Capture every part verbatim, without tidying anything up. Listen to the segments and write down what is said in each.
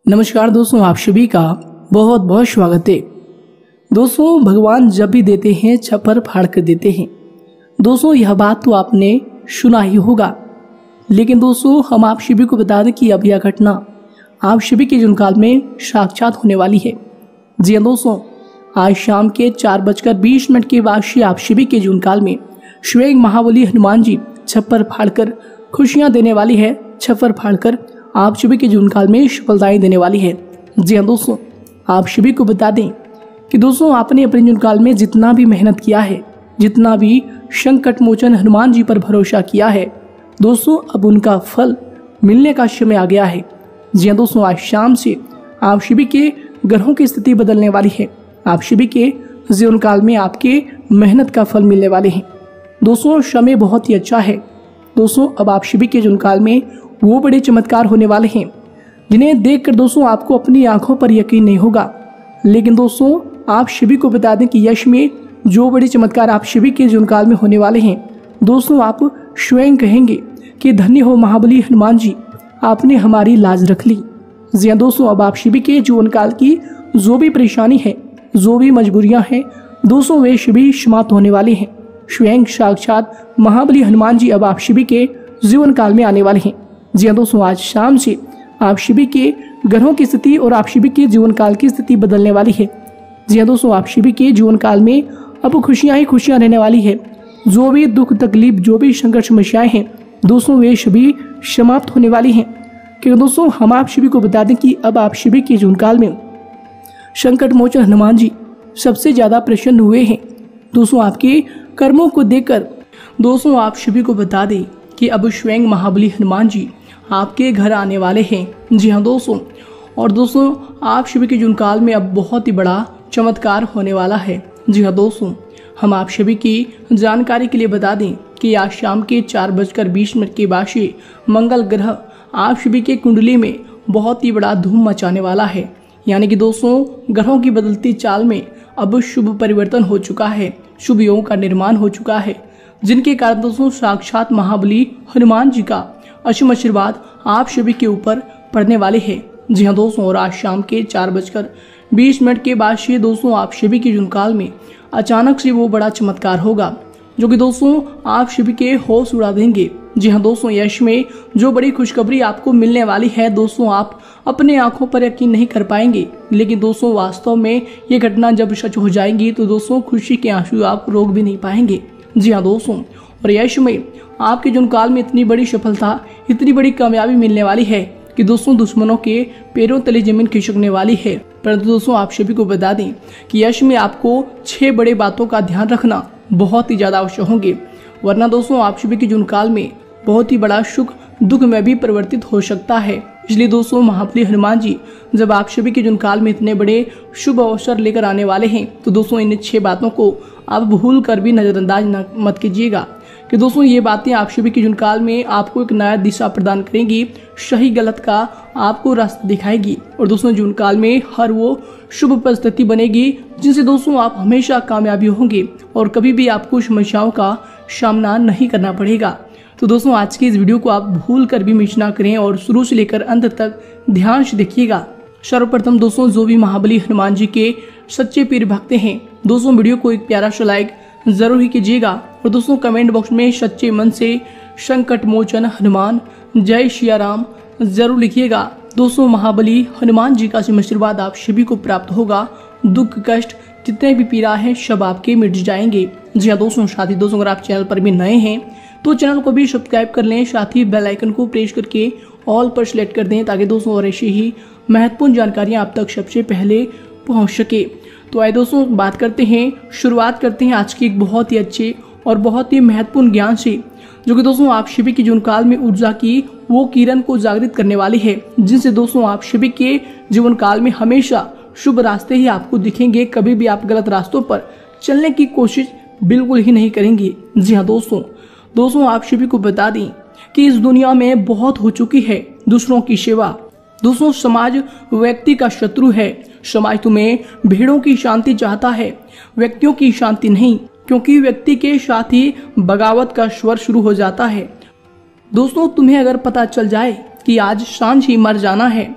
नमस्कार दोस्तों, आप सभी का बहुत बहुत स्वागत है। दोस्तों, भगवान जब भी देते हैं छप्पर फाड़ कर देते हैं। दोस्तों, यह बात तो आपने सुना ही होगा, लेकिन दोस्तों हम आप सभी को बता दें कि अब यह घटना आप सभी के जीवन काल में साक्षात होने वाली है। जी हाँ दोस्तों, आज शाम के चार बजकर बीस मिनट के बाद से आप सभी के जीवन काल में स्वयं महाबली हनुमान जी छप्पर फाड़कर खुशियां देने वाली है। छप्पर फाड़कर आप सभी के जीवन काल में सफलताएं देने वाली है। जी हाँ दोस्तों, आप सभी को बता दें कि दोस्तों आपने अपने जीवन काल में जितना भी मेहनत किया है, जितना भी संकट मोचन हनुमान जी पर भरोसा किया है, दोस्तों अब उनका फल मिलने का समय आ गया है। जी हाँ दोस्तों, आज शाम से आप सभी के ग्रहों की स्थिति बदलने वाली है। आप सभी के जीवन काल में आपके मेहनत का फल मिलने वाले हैं। दोस्तों समय बहुत ही अच्छा है। दोस्तों अब आप सभी के जीवन काल में वो बड़े चमत्कार होने वाले हैं जिन्हें देखकर दोस्तों आपको अपनी आंखों पर यकीन नहीं होगा। लेकिन दोस्तों आप सभी को बता दें कि यश में जो बड़े चमत्कार आप सभी के जीवन काल में होने वाले हैं, दोस्तों आप स्वयं कहेंगे कि धन्य हो महाबली हनुमान जी, आपने हमारी लाज रख ली। जी हाँ दोस्तों, अब आप सभी के जीवन काल की जो भी परेशानी है, जो भी मजबूरियां हैं, दोस्तों वे सभी समाप्त होने वाली हैं। स्वयं साक्षात महाबली हनुमान जी अब आप सभी के जीवन काल में आने वाले हैं। जी हाँ दोस्तों, आज शाम से आप सभी के ग्रहों की स्थिति और आप सभी के जीवन काल की स्थिति बदलने वाली है। जी हाँ दोस्तों, आप सभी के जीवन काल में अब खुशियां ही खुशियां रहने वाली है। जो भी दुख तकलीफ, जो भी संकट समस्याएं हैं, दोस्तों वे सभी समाप्त होने वाली हैं। क्योंकि दोस्तों हम आप सभी को बता दें कि अब आप सभी के जीवन काल में संकट मोचन हनुमान जी सबसे ज्यादा प्रसन्न हुए हैं। दोस्तों आपके कर्मों को देखकर दोस्तों आप सभी को बता दें कि अब स्वयं महाबली हनुमान जी आपके घर आने वाले हैं। जी हाँ दोस्तों, और दोस्तों आप सभी के जीवन काल में अब बहुत ही बड़ा चमत्कार होने वाला है। जी हाँ दोस्तों, हम आप सभी की जानकारी के लिए बता दें कि आज शाम के चार बजकर बीस मिनट के बाद से मंगल ग्रह आप सभी के कुंडली में बहुत ही बड़ा धूम मचाने वाला है। यानी कि दोस्तों ग्रहों की बदलती चाल में अब शुभ परिवर्तन हो चुका है, शुभ योगों का निर्माण हो चुका है, जिनके कारण दोस्तों साक्षात महाबली हनुमान जी का असीम आशीर्वाद आप सभी के ऊपर पड़ने वाले हैं। जी हाँ दोस्तों, और आज शाम के चार बजकर बीस मिनट के बाद से दोस्तों आप सभी के जीवन काल में अचानक से वो बड़ा चमत्कार होगा जो कि दोस्तों आप सभी के होश उड़ा देंगे। जी हाँ दोस्तों, यश में जो बड़ी खुशखबरी आपको मिलने वाली है, दोस्तों आप अपने आंखों पर यकीन नहीं कर पाएंगे। लेकिन दोस्तों वास्तव में ये घटना जब सच हो जाएगी तो दोस्तों खुशी के आंसू आप रोक भी नहीं पाएंगे। जी हाँ दोस्तों, और यश में आपके जीवन काल में इतनी बड़ी सफलता, इतनी बड़ी कामयाबी मिलने वाली है कि दोस्तों दुश्मनों के पैरों तले जमीन खिसकने वाली है। परंतु दोस्तों आप सभी को बता दें कि यश में आपको छह बड़े बातों का ध्यान रखना बहुत ही ज्यादा आवश्यक होंगे, वरना दोस्तों आप सभी के जीवन काल में बहुत ही बड़ा सुख दुख में भी परिवर्तित हो सकता है। इसलिए दोस्तों महाबली हनुमान जी जब आप सभी के जीवन काल में इतने बड़े शुभ अवसर लेकर आने वाले हैं, तो दोस्तों इन छह बातों को आप भूल कर भी नजरअंदाज मत कीजिएगा कि दोस्तों ये बातें आप सभी के जीवन काल में आपको एक नया दिशा प्रदान करेंगी, सही गलत का आपको रास्ता दिखाएगी। और दोस्तों जीवन काल में हर वो शुभ परिस्थिति बनेगी जिनसे दोस्तों आप हमेशा कामयाबी होंगे और कभी भी आपको समस्याओं का सामना नहीं करना पड़ेगा। तो दोस्तों आज की इस वीडियो को आप भूल कर भी मिस ना करें और शुरू से लेकर अंत तक ध्यान से देखिएगा। सर्वप्रथम दोस्तों जो भी महाबली हनुमान जी के सच्चे प्रिय भक्त हैं, दोस्तों वीडियो को एक प्यारा सा लाइक जरूर ही कीजिएगा और दोस्तों कमेंट बॉक्स में सच्चे मन से संकट मोचन हनुमान जय सिया राम जरूर लिखिएगा। दोस्तों महाबली हनुमान जी का आशीर्वाद आप सभी को प्राप्त होगा। दुख कष्ट जितने भी पीड़ा है सब आपके मिट जाएंगे। जी हाँ दोस्तों, साथ ही दोस्तों अगर आप चैनल पर भी नए हैं तो चैनल को भी सब्सक्राइब कर लें, साथ ही बेल आइकन को प्रेस करके ऑल पर सिलेक्ट कर दें ताकि दोस्तों और ऐसी ही महत्वपूर्ण जानकारियां आप तक सबसे पहले पहुंच सके। तो आइए दोस्तों बात करते हैं, शुरुआत करते हैं आज की एक बहुत ही अच्छे और बहुत ही महत्वपूर्ण ज्ञान से, जो कि दोस्तों आप सभी के जीवन काल में ऊर्जा की वो किरण को जागृत करने वाली है, जिनसे दोस्तों आप सभी के जीवन काल में हमेशा शुभ रास्ते ही आपको दिखेंगे। कभी भी आप गलत रास्तों पर चलने की कोशिश बिल्कुल ही नहीं करेंगे। जी हाँ दोस्तों, दोस्तों आप सभी को बता दें कि इस दुनिया में बहुत हो चुकी है दूसरों की सेवा। दोस्तों समाज व्यक्ति का शत्रु है। समाज तुम्हें भीड़ों की शांति चाहता है, व्यक्तियों की शांति नहीं, क्योंकि व्यक्ति के साथ ही बगावत का स्वर शुरू हो जाता है। दोस्तों तुम्हें अगर पता चल जाए कि आज सांझ ही मर जाना है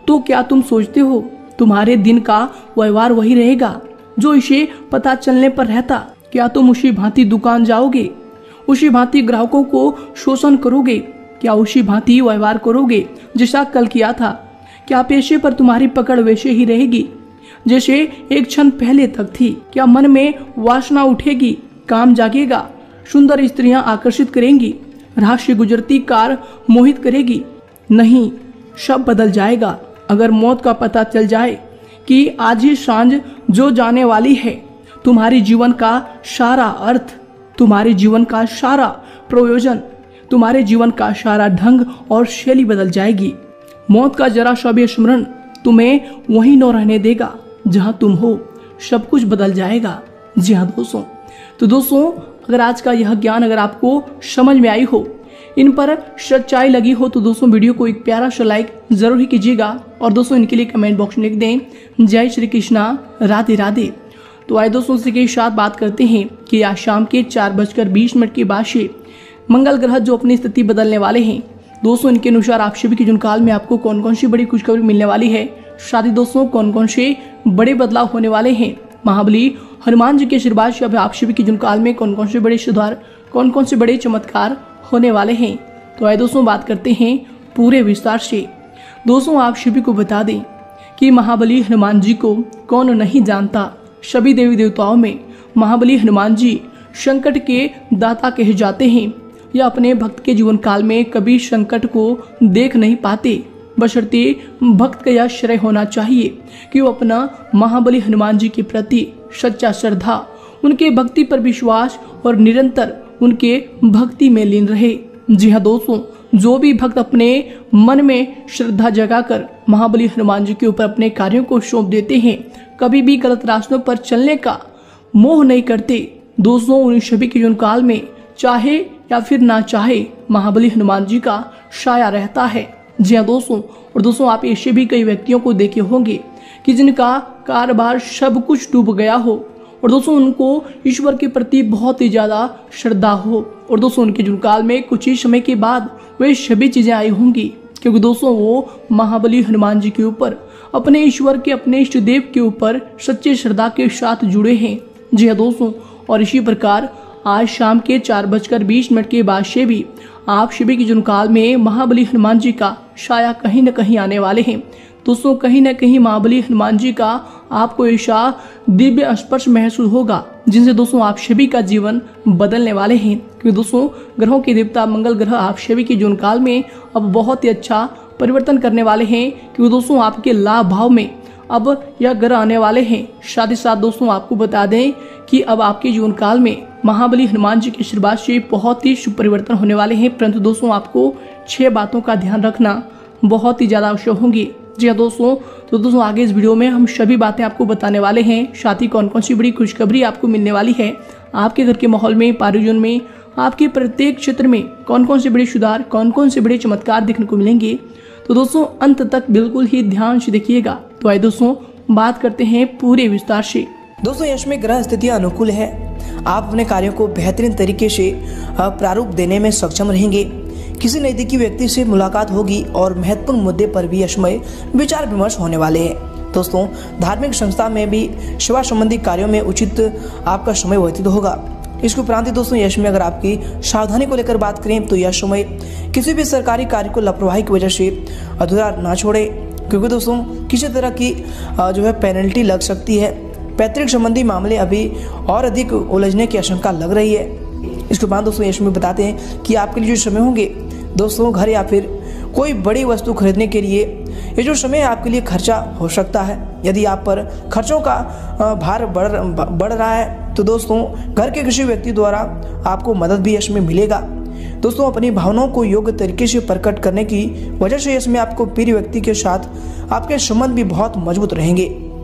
तो क्या तुम सोचते हो तुम्हारे दिन का व्यवहार वही रहेगा जो इसे पता चलने पर रहता? क्या तुम उसी भांति दुकान जाओगे, उसी भांति ग्राहकों को शोषण करोगे? क्या उसी भांति व्यवहार करोगे जैसा कल किया था? क्या पेशे पर तुम्हारी पकड़ वैसे ही रहेगी जैसे एक क्षण पहले तक थी? क्या मन में वासना उठेगी, काम जागेगा, सुंदर स्त्रियां आकर्षित करेंगी, राह से गुजरती कार मोहित करेगी? नहीं, सब बदल जाएगा। अगर मौत का पता चल जाए कि आज ही सांझ जो जाने वाली है, तुम्हारी जीवन का सारा अर्थ, तुम्हारे जीवन का सारा प्रयोजन, तुम्हारे जीवन का सारा ढंग और शैली बदल जाएगी। मौत का जरा सा भी स्मरण तुम्हें वहीं न रहने देगा जहां तुम हो। सब कुछ बदल जाएगा। जी हाँ दोस्तों, तो दोस्तों अगर आज का यह ज्ञान अगर आपको समझ में आई हो, इन पर सच्चाई लगी हो, तो दोस्तों वीडियो को एक प्यारा सा लाइक जरूर ही कीजिएगा और दोस्तों इनके लिए कमेंट बॉक्स में लिख दें जय श्री कृष्णा, राधे राधे। तो आइए दोस्तों इसी के साथ बात करते हैं कि आज शाम के चार बजकर बीस मिनट के बाद से मंगल ग्रह जो अपनी स्थिति बदलने वाले हैं, दोस्तों इनके अनुसार आप सभी के जुन काल में आपको कौन कौन सी बड़ी खुशखबरी मिलने वाली है, साथ ही दोस्तों कौन कौन से बड़े बदलाव होने वाले हैं, महाबली हनुमान जी के आशीर्वाद से अब आप सभी के जुन काल में कौन कौन से बड़े सुधार, कौन कौन से बड़े चमत्कार होने वाले हैं। तो आइए दोस्तों बात करते हैं पूरे विस्तार से। दोस्तों आप सभी को बता दें कि महाबली हनुमान जी को कौन नहीं जानता। सभी देवी देवताओं में महाबली हनुमान जी संकट के दाता कहे जाते हैं। यह अपने भक्त के जीवन काल में कभी संकट को देख नहीं पाते, बशर्ते भक्त का यह श्रेय होना चाहिए कि वो अपना महाबली हनुमान जी के प्रति सच्चा श्रद्धा, उनके भक्ति पर विश्वास और निरंतर उनके भक्ति में लीन रहे। जी हाँ दोस्तों, जो भी भक्त अपने मन में श्रद्धा जगाकर महाबली हनुमान जी के ऊपर अपने कार्यों को सौंप देते हैं, कभी भी गलत रास्तों पर चलने का मोह नहीं करते, दोस्तों उन सभी के जीवन काल में चाहे या फिर ना चाहे महाबली हनुमान जी का साया रहता है। जी हाँ दोस्तों, और दोस्तों आप ऐसे भी कई व्यक्तियों को देखे होंगे कि जिनका कारोबार सब कुछ डूब गया हो और दोस्तों उनको ईश्वर के प्रति बहुत ही ज्यादा श्रद्धा हो और दोस्तों उनके जीवन काल में कुछ ही समय के बाद वे सभी चीजें आई होंगी, क्योंकि दोस्तों वो महाबली हनुमान जी के ऊपर, अपने ईश्वर के, अपने इष्ट देव के ऊपर सच्चे श्रद्धा के साथ जुड़े हैं। जी हाँ दोस्तों, और इसी प्रकार आज शाम के चार बजकर बीस मिनट के बाद से भी आप सभी के जीवन काल में महाबली हनुमान जी का साया कहीं न कहीं आने वाले हैं। दोस्तों कहीं न कहीं महाबली हनुमान जी का आपको ऐसा दिव्य स्पर्श महसूस होगा जिनसे दोस्तों आप सभी का जीवन बदलने वाले हैं, क्योंकि दोस्तों ग्रहों के देवता मंगल ग्रह आप सभी के जीवन काल में अब बहुत ही अच्छा परिवर्तन करने वाले हैं, क्योंकि दोस्तों आपके लाभ भाव में अब यह ग्रह आने वाले हैं। साथ ही साथ दोस्तों आपको बता दें कि अब आपके जीवन काल में महाबली हनुमान जी के आशीर्वाद से बहुत ही शुभ परिवर्तन होने वाले हैं, परंतु दोस्तों आपको छह बातों का ध्यान रखना बहुत ही ज्यादा आवश्यक होंगी। जी हाँ दोस्तों, तो दोस्तों आगे इस वीडियो में हम सभी बातें आपको बताने वाले हैं, साथ ही कौन कौन सी बड़ी खुशखबरी आपको मिलने वाली है, आपके घर के माहौल में, पारिजन में, आपके प्रत्येक क्षेत्र में कौन कौन से बड़े सुधार, कौन कौन से बड़े चमत्कार देखने को मिलेंगे। तो दोस्तों अंत तक बिल्कुल ही ध्यान से देखिएगा। तो आइए दोस्तों बात करते हैं पूरे विस्तार से। दोस्तों यश में ग्रह स्थितियां अनुकूल है, आप अपने कार्यों को बेहतरीन तरीके से प्रारूप देने में सक्षम रहेंगे। किसी नजदीकी व्यक्ति से मुलाकात होगी और महत्वपूर्ण मुद्दे पर भी यशमय विचार विमर्श होने वाले हैं। दोस्तों धार्मिक संस्था में भी सेवा संबंधी कार्यों में उचित आपका समय व्यतीत होगा। इसके उपरांत दोस्तों यश में अगर आपकी सावधानी को लेकर बात करें तो यह समय किसी भी सरकारी कार्य को लापरवाही की वजह से अधूरा ना छोड़े, क्योंकि दोस्तों किसी तरह की जो है पेनल्टी लग सकती है। पैतृक संबंधी मामले अभी और अधिक उलझने की आशंका लग रही है। इसके बाद दोस्तों यश में बताते हैं कि आपके लिए जो समय होंगे दोस्तों घर या फिर कोई बड़ी वस्तु खरीदने के लिए ये जो समय आपके लिए खर्चा हो सकता है। यदि आप पर खर्चों का भार बढ़ बढ़ रहा है तो दोस्तों घर के किसी व्यक्ति द्वारा आपको मदद भी यश में मिलेगा। दोस्तों अपनी भावनाओं को योग्य तरीके से प्रकट करने की वजह से यश में आपको प्रिय व्यक्ति के साथ आपके संबंध भी बहुत मजबूत रहेंगे।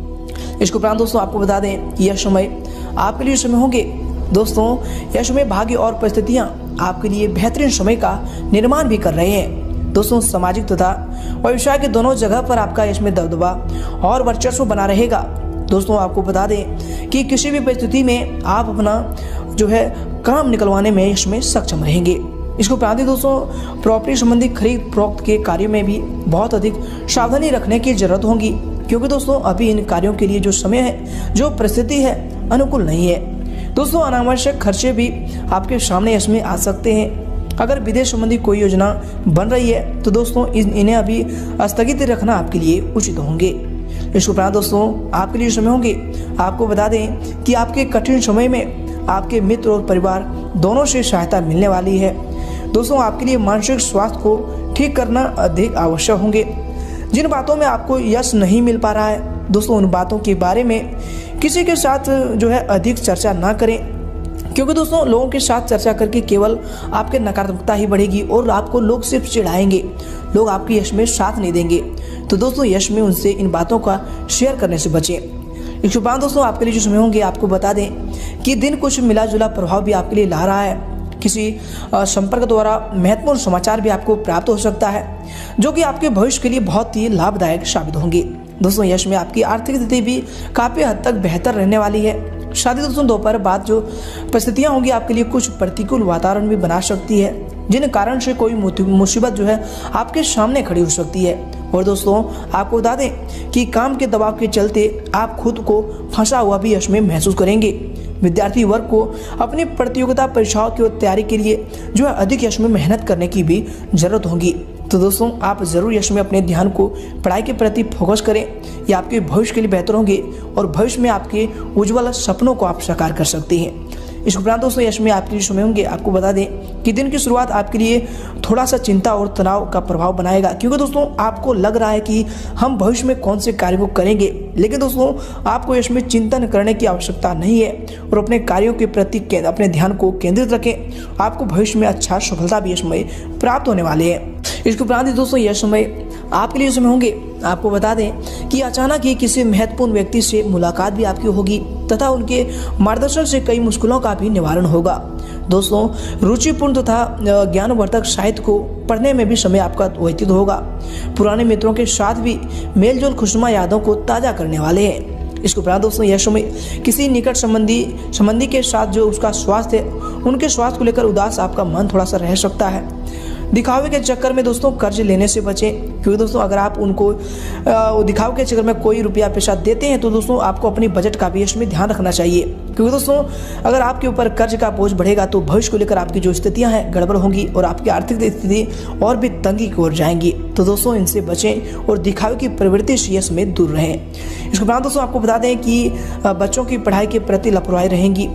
इसके उपरांत दोस्तों आपको बता दें कि यह समय आपके लिए समय होंगे दोस्तों यह समय भाग्य और परिस्थितियां आपके लिए बेहतरीन समय का निर्माण भी कर रहे हैं। दोस्तों सामाजिक तथा व्यवसाय के दोनों जगह पर आपका इसमें दबदबा और वर्चस्व बना रहेगा। दोस्तों आपको बता दें कि किसी भी परिस्थिति में आप अपना जो है काम निकलवाने में इसमें सक्षम रहेंगे। इसके उपरांत दोस्तों प्रॉपर्टी संबंधी खरीद फरोख्त के कार्यों में भी बहुत अधिक सावधानी रखने की जरूरत होगी, क्योंकि दोस्तों अभी इन कार्यों के लिए जो समय है, जो परिस्थिति है, अनुकूल नहीं है। दोस्तों अनावश्यक खर्चे भी आपके सामने इसमें आ सकते हैं। अगर विदेश संबंधी कोई योजना बन रही है तो दोस्तों इन्हें अभी स्थगित रखना आपके लिए उचित होंगे। इसके उपरांत दोस्तों आपके लिए समय होंगे, आपको बता दें कि आपके कठिन समय में आपके मित्र और परिवार दोनों से सहायता मिलने वाली है। दोस्तों आपके लिए मानसिक स्वास्थ्य को ठीक करना अधिक आवश्यक होंगे। जिन बातों में आपको यश नहीं मिल पा रहा है दोस्तों, उन बातों के बारे में किसी के साथ जो है अधिक चर्चा ना करें, क्योंकि दोस्तों लोगों के साथ चर्चा करके केवल आपके नकारात्मकता ही बढ़ेगी और आपको लोग सिर्फ चिढ़ाएंगे, लोग आपके यश में साथ नहीं देंगे। तो दोस्तों यश में उनसे इन बातों का शेयर करने से बचें। इसके बाद दोस्तों आपके लिए जो समय होंगे, आपको बता दें कि दिन कुछ मिला जुला प्रभाव भी आपके लिए ला रहा है। किसी संपर्क द्वारा महत्वपूर्ण समाचार भी आपको प्राप्त हो सकता है, जो कि आपके भविष्य के लिए बहुत ही लाभदायक साबित होंगे। दोस्तों यश में आपकी आर्थिक स्थिति भी काफ़ी हद तक बेहतर रहने वाली है। शादी दोस्तों दोपहर बाद जो परिस्थितियाँ होंगी आपके लिए कुछ प्रतिकूल वातावरण भी बना सकती है, जिन कारण से कोई मुसीबत जो है आपके सामने खड़ी हो सकती है। और दोस्तों आपको बता दें कि काम के दबाव के चलते आप खुद को फंसा हुआ भी यश में महसूस करेंगे। विद्यार्थी वर्ग को अपनी प्रतियोगिता परीक्षाओं की तैयारी के लिए जो है अधिक यश में मेहनत करने की भी जरूरत होगी। तो दोस्तों आप जरूर यश में अपने ध्यान को पढ़ाई के प्रति फोकस करें, ये आपके भविष्य के लिए बेहतर होंगे और भविष्य में आपके उज्ज्वल सपनों को आप साकार कर सकते हैं। इस उपरांत दोस्तों यश में आपके लिए समय होंगे, आपको बता दें कि दिन की शुरुआत आपके लिए थोड़ा सा चिंता और तनाव का प्रभाव बनाएगा, क्योंकि दोस्तों आपको लग रहा है कि हम भविष्य में कौन से कार्य को करेंगे, लेकिन दोस्तों आपको यश में चिंतन करने की आवश्यकता नहीं है और अपने कार्यों के प्रति अपने ध्यान को केंद्रित रखें। आपको भविष्य में अच्छा सफलता भी यश में प्राप्त होने वाले हैं। इसके उपरांत दोस्तों यह समय आपके लिए समय होंगे, आपको बता दें कि अचानक ही किसी महत्वपूर्ण व्यक्ति से मुलाकात भी आपकी होगी तथा उनके मार्गदर्शन से कई मुश्किलों का भी निवारण होगा। दोस्तों रुचिपूर्ण तथा ज्ञानवर्धक साहित्य को पढ़ने में भी समय आपका व्यतीत होगा। पुराने मित्रों के साथ भी मेलजोल खुशनुमा यादों को ताज़ा करने वाले हैं। इसके उपरांत दोस्तों यह समय किसी निकट संबंधी संबंधी के साथ जो उसका स्वास्थ्य है, उनके स्वास्थ्य को लेकर उदास आपका मन थोड़ा सा रह सकता है। दिखावे के चक्कर में दोस्तों कर्ज लेने से बचें, क्योंकि दोस्तों अगर आप उनको दिखावे के चक्कर में कोई रुपया पैसा देते हैं तो दोस्तों आपको अपनी बजट का भी इसमें ध्यान रखना चाहिए, क्योंकि दोस्तों अगर आपके ऊपर कर्ज का बोझ बढ़ेगा तो भविष्य को लेकर आपकी जो स्थितियां हैं गड़बड़ होंगी और आपकी आर्थिक स्थिति और भी तंगी की ओर जाएंगी। तो दोस्तों इनसे बचें और दिखावे की प्रवृत्ति से इसमें दूर रहें। इसके बाद दोस्तों आपको बता दें कि बच्चों की पढ़ाई के प्रति लापरवाही रहेंगी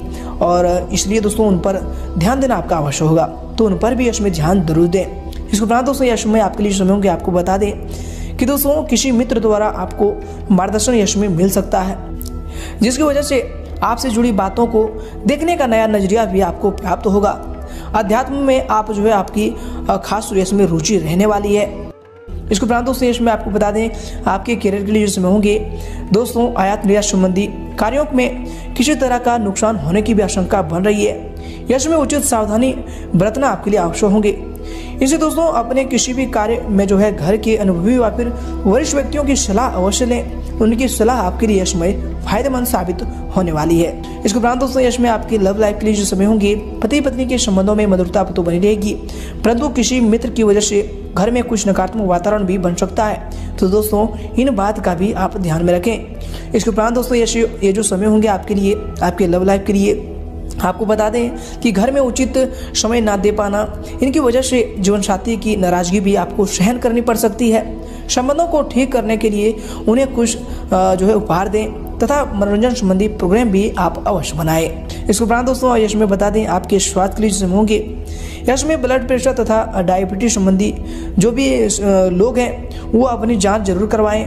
और इसलिए दोस्तों उन पर ध्यान देना आपका आवश्यक होगा, तो उन पर भी इसमें ध्यान जरूर दें। इसके उपरांत दोस्तों यश में आपके लिए समय होंगे, आपको बता दें कि दोस्तों किसी मित्र द्वारा आपको मार्गदर्शन यश में मिल सकता है, जिसकी वजह से आपसे जुड़ी बातों को देखने का नया नजरिया भी आपको प्राप्त होगा। अध्यात्म में आप जो है आपकी खास यश में रुचि रहने वाली है। इसके उपरांत दोस्तों यश में आपको बता दें आपके करियर के लिए जो समय होंगे दोस्तों आयात निर्यात संबंधी कार्यों में किसी तरह का नुकसान होने की भी आशंका बन रही है। यश में उचित सावधानी बरतना आपके लिए आवश्यक होंगे। इसे दोस्तों अपने किसी भी कार्य में जो है घर के अनुभवी या फिर वरिष्ठ व्यक्तियों की सलाह अवश्य लें, उनकी सलाह आपके लिए यश में फायदेमंद साबित होने वाली है। इसके उपरांत दोस्तों यश में आपकी लव लाइफ के लिए जो समय होंगे पति पत्नी के संबंधों में मधुरता तो बनी रहेगी, परंतु किसी मित्र की वजह से घर में कुछ नकारात्मक वातावरण भी बन सकता है। तो दोस्तों इन बात का भी आप ध्यान में रखें। इसके उपरांत दोस्तों ये जो समय होंगे आपके लिए आपके लव लाइफ के लिए आपको बता दें कि घर में उचित समय ना दे पाना, इनकी वजह से जीवन साथी की नाराजगी भी आपको सहन करनी पड़ सकती है। संबंधों को ठीक करने के लिए उन्हें कुछ जो है उपहार दें तथा मनोरंजन संबंधी प्रोग्राम भी आप अवश्य बनाएं। इसके उपरांत दोस्तों यश में बता दें आपके स्वास्थ्य के लिए जो होंगे यश में ब्लड प्रेशर तथा डायबिटीज संबंधी जो भी लोग हैं वो अपनी जाँच जरूर करवाएं।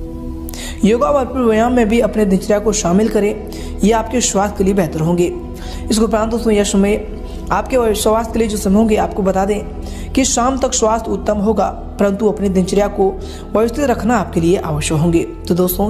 योगा व व्यायाम में भी अपने दिनचर्या को शामिल करें, ये आपके स्वास्थ्य के लिए बेहतर होंगे। इसके उपरांत दोस्तों यह समय आपके स्वास्थ्य के लिए जो समय होंगे आपको बता दें कि शाम तक स्वास्थ्य उत्तम होगा, परंतु अपनी दिनचर्या को व्यवस्थित रखना आपके लिए आवश्यक होंगे। तो दोस्तों